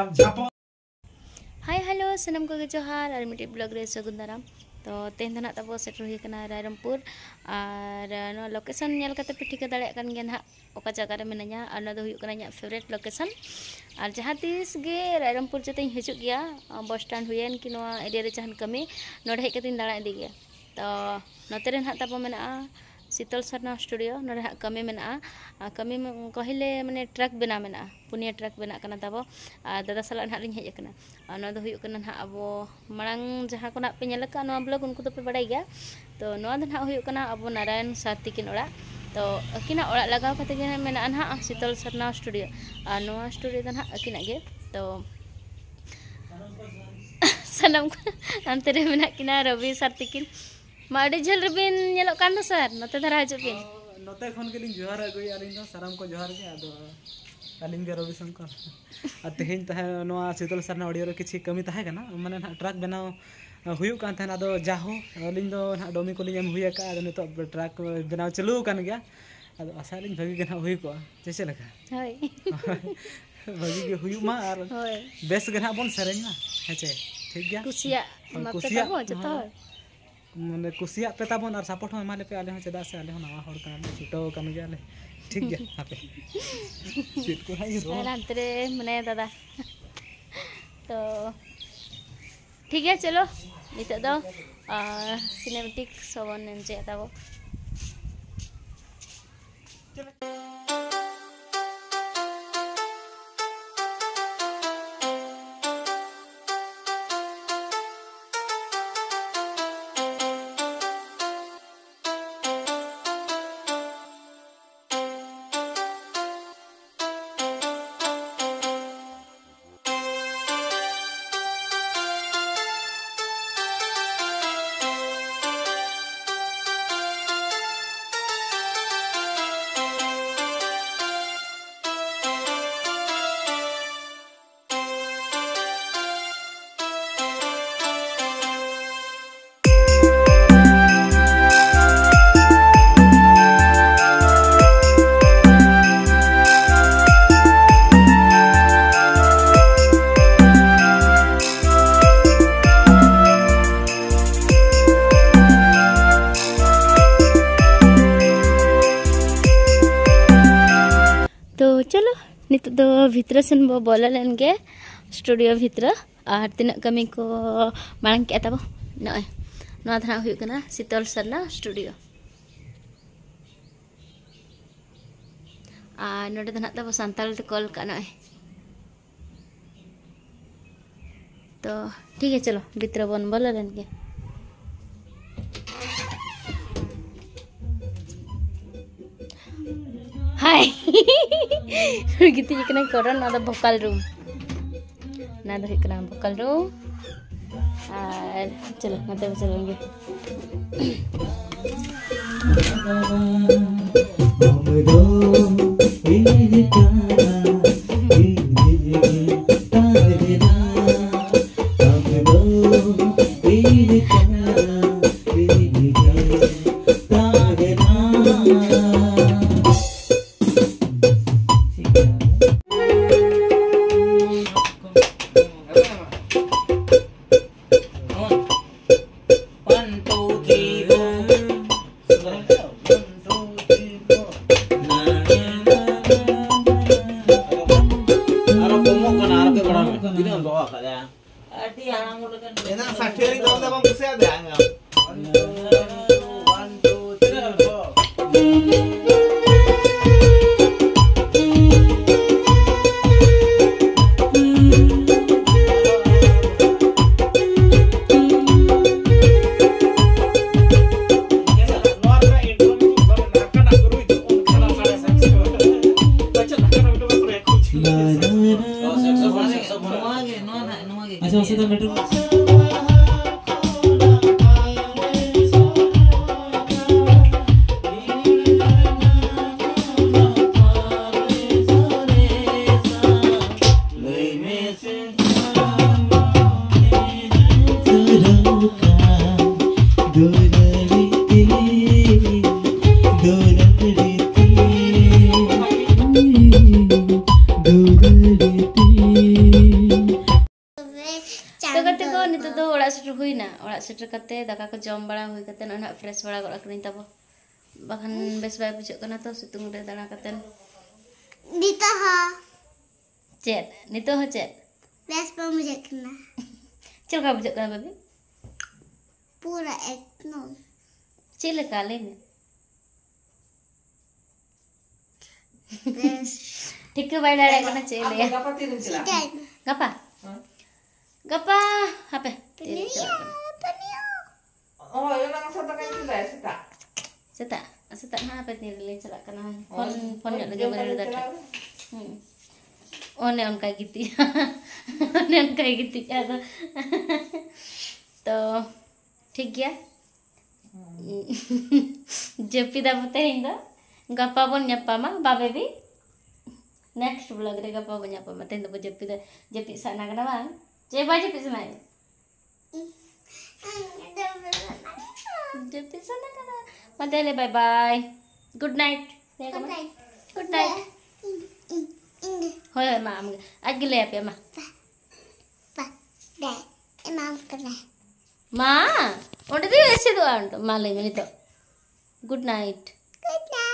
Hi hello सनम को जोहार और मिट्टी ब्लॉग रे सगुन दाराम। तो तेन धना तब सेटर हुई कना रायरमपुर और नो लोकेशन नेल कते पे ठिका दाड़े कन गे ना ओका जगह रे मेनाया और नो दो हुई कना फेवरेट लोकेशन और जहाँ तीस गे रायरमपुर जते हिजुग गया बस स्टैंड हुएन कि नो एरिया रे जहान कमी नोडे हेज कते दाड़ा इदी गया। तो नोते रे ना तब मेना शीतल सरना स्टूडियो नोडे कमी मेना कमी कहले माने ट्रक बना मेना पुनिया ट्रक बना कना तब दादा साला ना लिंग हेज कना नो दो हुई कना ना अबो मांग जहाँ को ना पे नेल का नो ब्लॉग उनको तो पे बड़ाई गया। तो नो दो ना हुई कना अबो नारायण साथी किन ओड़ा तो अकिना ओड़ा लगाव कते गे मेना ना शीतल सरना स्टूडियो और नो स्टूडियो दो ना अकिना गे। तो सनम अंते रे मेना किना रवि साथी किन माड़ी झल रबिन नेलो कान दो सर नते धरा हजो बिन नते खन के लिंग जोहार अगुई आलिन दो साराम को जोहार के आदो आलिन के रवि शंकर आ तेहिन तहे नोआ शीतल सरना ऑडियो रे किछि कमी तहे कना माने ना ट्रक बनाओ हुयु कान तहे आदो जाहो आलिन दो ना डोमी को लिंग एम हुया का आदो नितो ट्रक बनाओ चलू कान गया आदो आशा लिंग भगी के ना हुई को जैसे लगा होय भगी के हुयु मा आर होय बेस के ना बोन सरेन ना हेचे ठीक गया कुसिया कुसिया हो जतो माने कुसिया पे ताबन और सपोर्ट में माले पे आले हो चदा से आले हो नवा हर कान छुटो कान गया ले ठीक गया हापे सीट को हाई रो अंतरे मने दादा। तो ठीक है चलो नितो दो सिनेमैटिक सबन एंजॉय ताबो। तो चलो नित दो भितर सेन बो बोला लेन गे स्टूडियो भितर और तीना कमी को मांग के तब नय नो धना हुई कना शीतल सरना स्टूडियो आ नोडे धना तब संताल ते कॉल का नय। तो ठीक है चलो भितर बन बोला लेन गे हाय gitu kena koran ada vocal room nah dari kena vocal room चलो nanti चलेंगे सेटर करते दाका को जम बड़ा हुई करते ना फ्रेश बड़ा गड़ अकनी तब बखन बेस बाय बुझे कना तो सितुंग रे दाना करते दीता हा चेत नितो हो चेत फ्रेश पर मुझे करना चल का बुझे कना बेबी पूरा एकदम चिल काले में फ्रेश ठीक बाय डाले कना चले या Apa tidur sila? गपा गपा हापे तेरे चला Oh, yun ang sa takan sila, sita. Seta, seta na apa ni rele chala kana phone nya lagi baru data. One on kayak gitu ya. One on kayak gitu ya. तो ठीक है जपी दा पते हिंदा गप्पा बन न्यापा मा बाबे भी नेक्स्ट ब्लॉग रे गप्पा बन न्यापा मा तेंद जपी साना कना बांग जे बाजे जपी सना जपी सना कना मतेले bye bye good night good night होय मा आज गिले पे मा emang kena मा ओंडे दे ऐसे तो आंट मा ले मिनी तो गुड नाइट